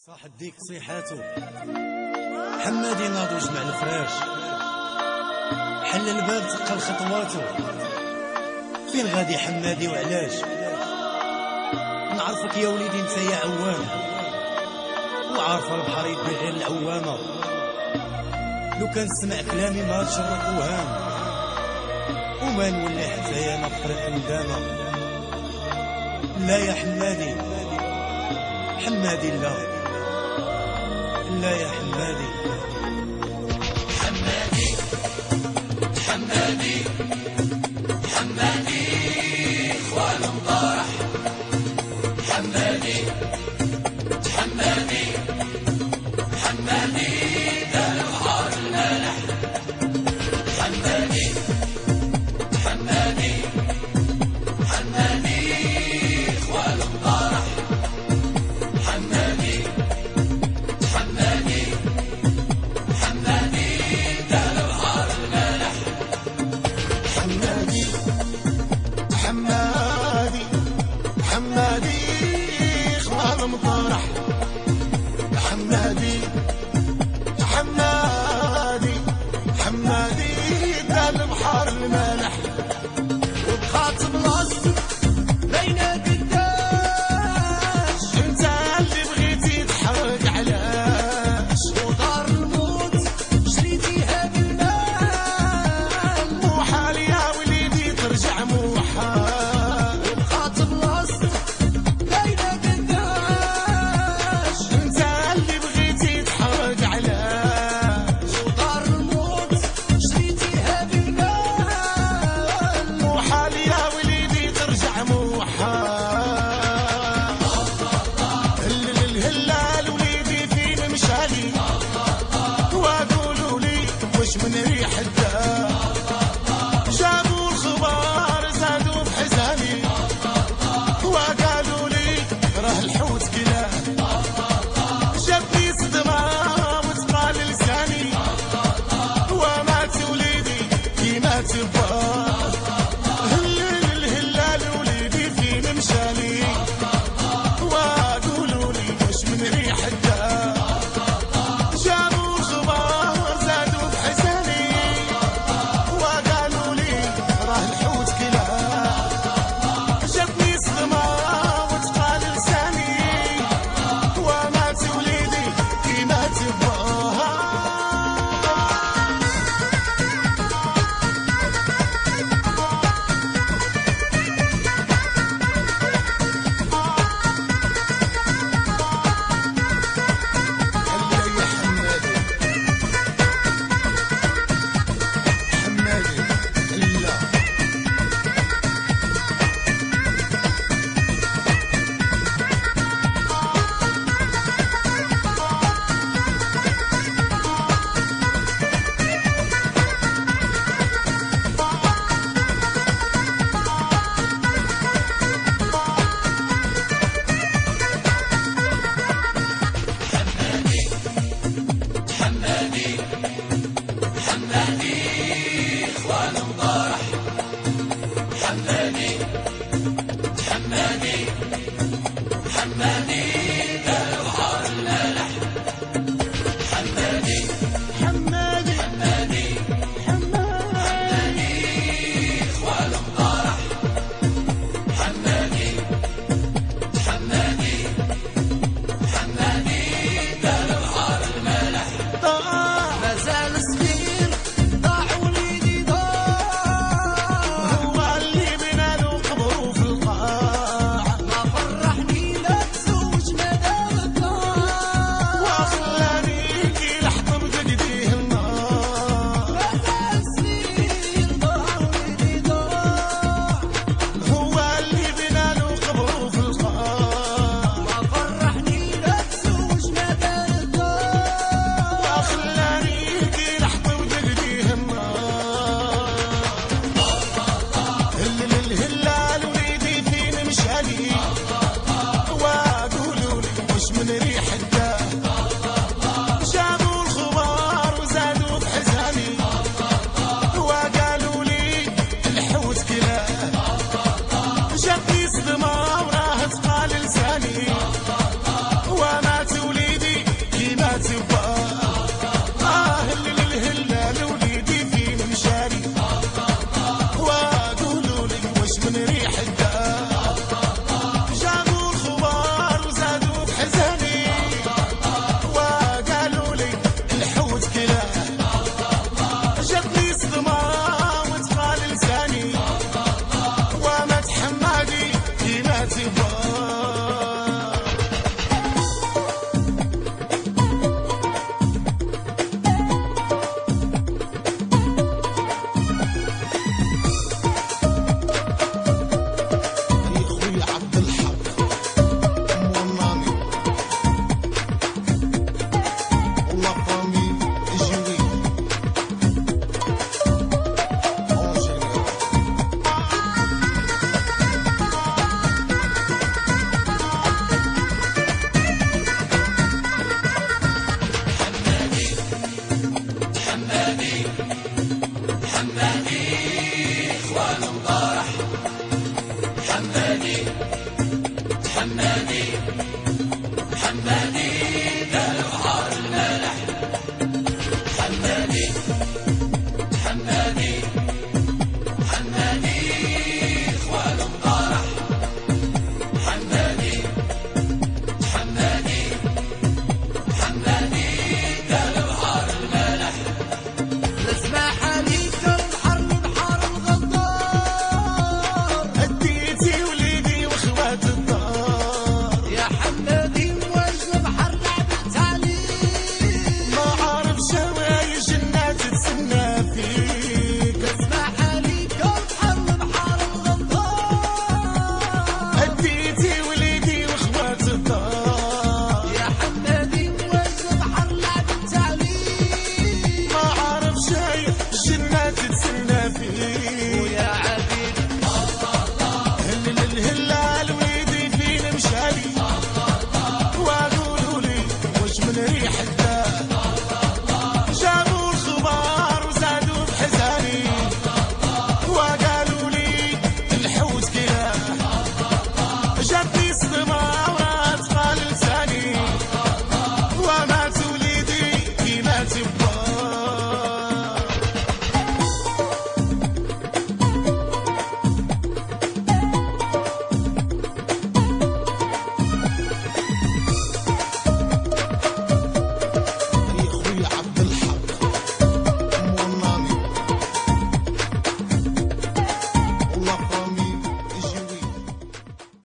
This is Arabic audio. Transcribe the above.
صاح الديك صيحاتو حمادي ناضو جمع الفراش حل الباب تقل خطواتو. فين غادي حمادي وعلاش؟ نعرفك يا وليدي انت يا عوام، وعارفه البحر يدي غير العوامه. لو كان سمع كلامي ما تشرك وهام، وما نولي حتى يا نفرق ندامه. لا يا حمادي حمادي لا يا حمادي حمادي حمادي حمادي اخوان مطارح. حمادي حمادي حمادي دار بحار المالح. حمادي حمادي حمادي اخوان مطارح. حمادي حمادي حمادي دار بحار المالح. حمادي حمادي حمادي اخوان مطارح. حمادي حمادي حمادي دار بحار المالح. وبخاطب الأصل بين قداش انت اللي بغيتي تحرق علاش. ودار الموت شريتيها بالمال، محال يا وليدي ترجع محال. وبخاطب الأصل بين قداش انت اللي بغيتي تحرق علاش. ودار الموت شريتيها بالمال، محال يا وليدي ترجع محال. الهلال وليدي فين مشالي، وقولوا لي وش من ريح الدار. جابوا الخبار زادوا بحزاني، وقالوا لي راه الحوت كلاه. جابني صدمة وتقال لساني، ومات وليدي كيما تبار. الهلال وليدي فين مشالي، وقولوا لي وش من ريح الدار. جابوا الخبار زادوا بحزاني، وقالوا لي راه الحوت كلاه. جابني صدمة وتقال لساني، ومات وليدي كيما تبار. هلا يا حمادي حمادي هلا. حمادي حمادي اخوان مطارح. حمادي حمادي حمادي دار بحار المالح. حمادي حمادي حمادي حمادي اخوان مطارح. حمادي حمادي حمادي دار بحار المالح. مازال صغير ضاع وليدي ضاع، هو اللي بنا له قبره في القاع. ما فرحني لا تزوج ما دام الدار. وخلاني كي لحظة بجديه النار. مازال صغير ضاع وليدي ضاع، هو اللي بنا له قبره في القاع. ما فرحني لا تزوج ما دام الدار. وخلاني كي لحظة بجديه النار. الهلال وليدي فين مشالي، وقولوا لي وش من ريح الدار.